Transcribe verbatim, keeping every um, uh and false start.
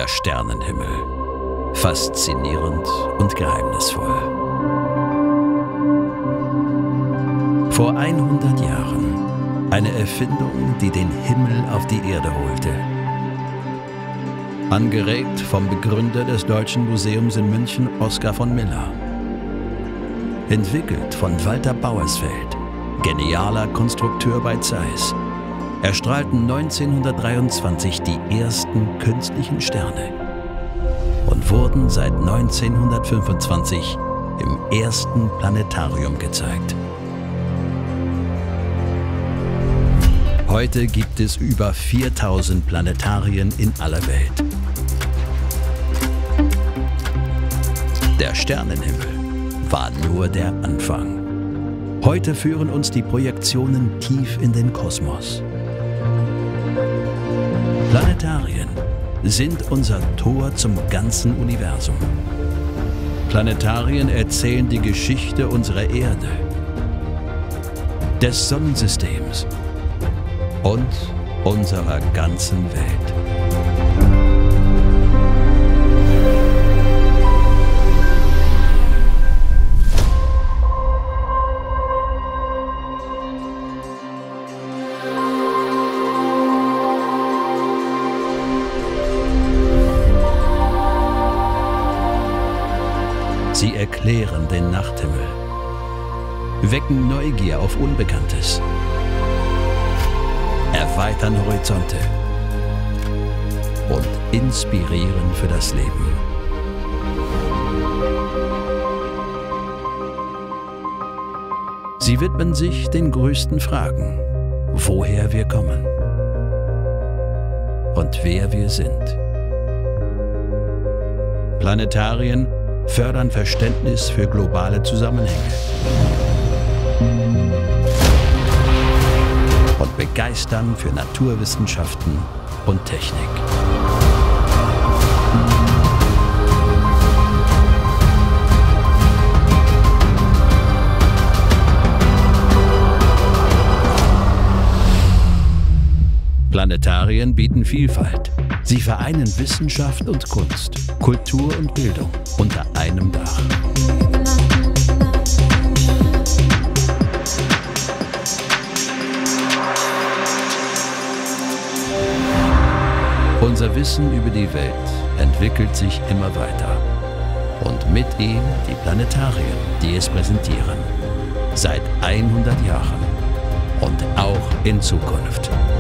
Der Sternenhimmel. Faszinierend und geheimnisvoll. Vor hundert Jahren. Eine Erfindung, die den Himmel auf die Erde holte. Angeregt vom Begründer des Deutschen Museums in München, Oskar von Miller. Entwickelt von Walter Bauersfeld, genialer Konstrukteur bei Zeiss, erstrahlten neunzehnhundertdreiundzwanzig die ersten künstlichen Sterne und wurden seit neunzehnhundertfünfundzwanzig im ersten Planetarium gezeigt. Heute gibt es über viertausend Planetarien in aller Welt. Der Sternenhimmel war nur der Anfang. Heute führen uns die Projektionen tief in den Kosmos. Planetarien sind unser Tor zum ganzen Universum. Planetarien erzählen die Geschichte unserer Erde, des Sonnensystems und unserer ganzen Welt. Sie erklären den Nachthimmel, wecken Neugier auf Unbekanntes, erweitern Horizonte und inspirieren für das Leben. Sie widmen sich den größten Fragen, woher wir kommen und wer wir sind. Planetarien fördern Verständnis für globale Zusammenhänge und begeistern für Naturwissenschaften und Technik. Planetarien bieten Vielfalt. Sie vereinen Wissenschaft und Kunst, Kultur und Bildung unter einem Dach. Unser Wissen über die Welt entwickelt sich immer weiter. Und mit ihm die Planetarien, die es präsentieren. Seit hundert Jahren und auch in Zukunft.